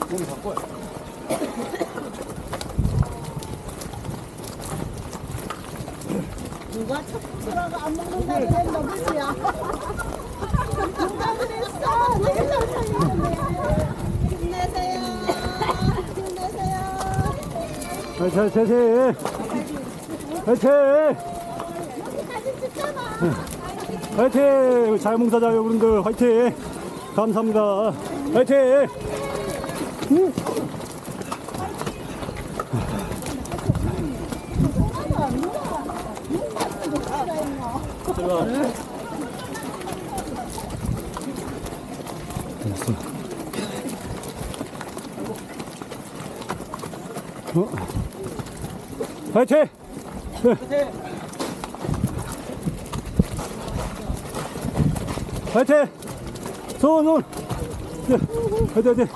몸이 바꿔요. 누가 척추라고 안 먹는다 그랬나 보지야. 누가 그랬어? 내일 살살이는데. 힘내세요. 힘내세요. 화이팅! 화이팅! 여기 사진 찍잖아. 화이팅! 자유봉사자 여러분들 화이팅! 감사합니다. 화이팅! 화이팅! 화이팅! 손! 화이팅!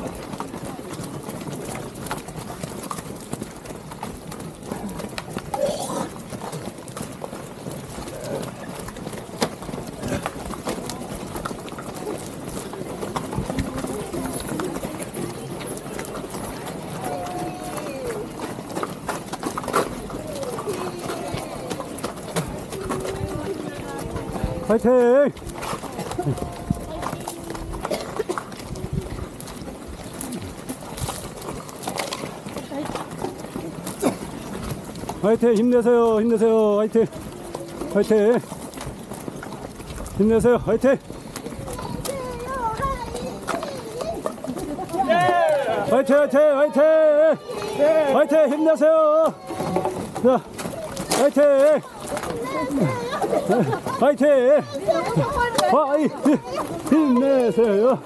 화이팅! 화이팅! 힘내세요! 힘내세요! 화이팅! 화이팅! 힘내세요! 화이팅! 화이팅! 화이팅! 화이팅! 화이팅! 힘내세요! 자, 화이팅! 화이팅! 힘내세요!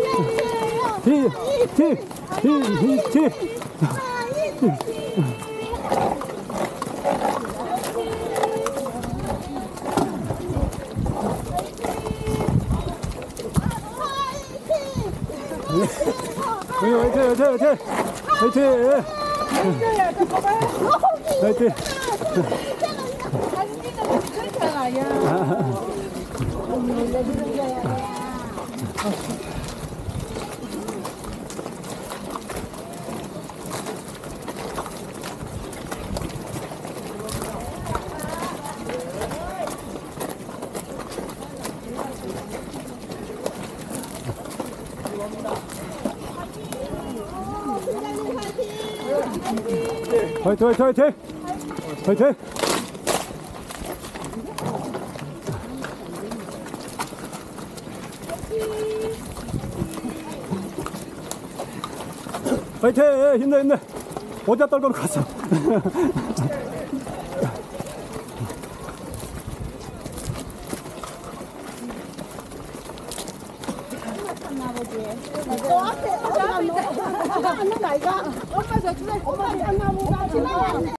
힘! 화이팅! 화이팅! 사진 찍는 거 그렇잖아. 야. 놀래주는 거야. 화이팅! 화이팅! 화이팅! 화이팅! 힘내! 어디다 떨궈 갔어? 또 앞에, 안 나가. 엄마 저 주사 엄마 안 나보다.